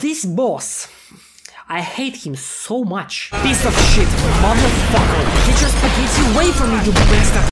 This boss, I hate him so much. Piece of shit, motherfucker. Get your spaghetti away from me, you bastard.